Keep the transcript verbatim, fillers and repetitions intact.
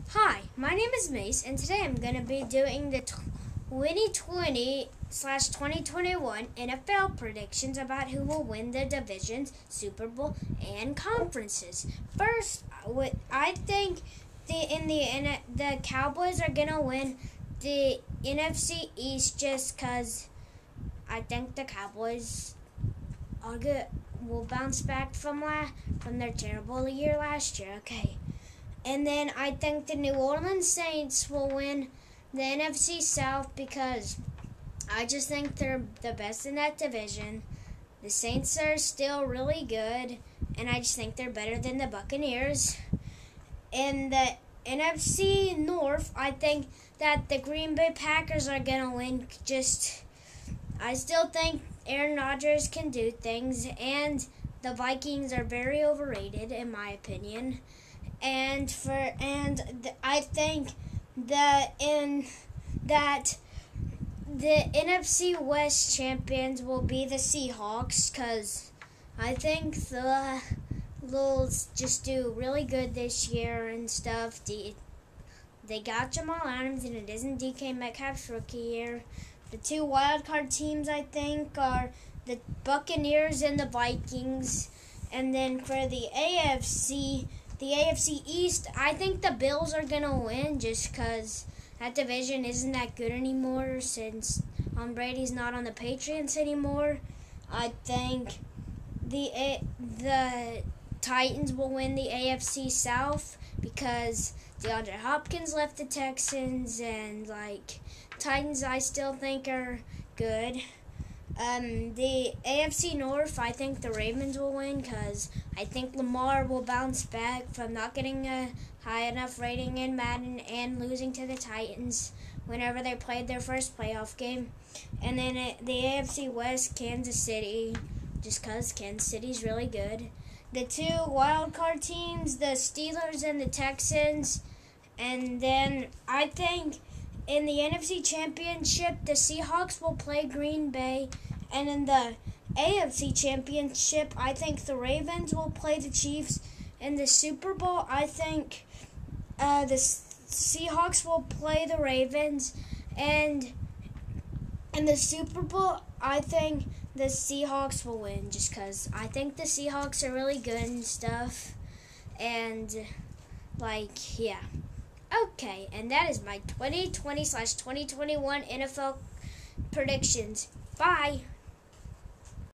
Hi, my name is Mace, and today I'm going to be doing the twenty twenty slash twenty twenty-one N F L predictions about who will win the divisions, Super Bowl, and conferences. First, I think the in the the Cowboys are going to win the N F C East just because I think the Cowboys are good, will bounce back from la- from their terrible year last year. Okay. And then I think the New Orleans Saints will win the N F C South because I just think they're the best in that division. The Saints are still really good, and I just think they're better than the Buccaneers. In the N F C North, I think that the Green Bay Packers are going to win. Just, I still think Aaron Rodgers can do things, and the Vikings are very overrated, in my opinion. And for and th- I think that in that the N F C West champions will be the Seahawks because I think the Lils just do really good this year and stuff. The, they got Jamal Adams and it isn't D K Metcalf's rookie year. The two wildcard teams I think are the Buccaneers and the Vikings. And then for the A F C. The A F C East, I think the Bills are going to win just because that division isn't that good anymore since Tom Brady's not on the Patriots anymore. I think the the Titans will win the A F C South because DeAndre Hopkins left the Texans, and like Titans I still think are good. Um, the A F C North, I think the Ravens will win because I think Lamar will bounce back from not getting a high enough rating in Madden and losing to the Titans whenever they played their first playoff game. And then it, the A F C West, Kansas City, just because Kansas City's really good. The two wild card teams, the Steelers and the Texans. And then I think in the N F C Championship, the Seahawks will play Green Bay. And in the A F C Championship, I think the Ravens will play the Chiefs. In the Super Bowl, I think uh, the Seahawks will play the Ravens. And in the Super Bowl, I think the Seahawks will win just because I think the Seahawks are really good and stuff. And, like, yeah. Okay, and that is my twenty twenty slash twenty twenty-one N F L predictions. Bye.